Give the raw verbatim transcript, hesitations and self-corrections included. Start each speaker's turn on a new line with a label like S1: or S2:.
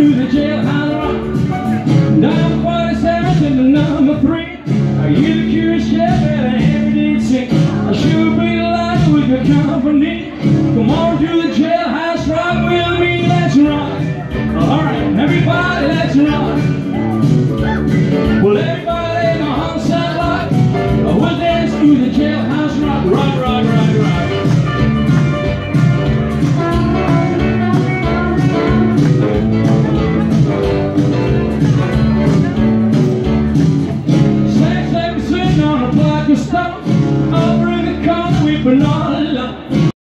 S1: to the jailhouse rock. Number forty-seven to the number three. Are you the curious shepherd and everyday sick? I sure be delighted with your company. Come on to the jailhouse rock with me, let's rock. Alright, everybody, let's rock.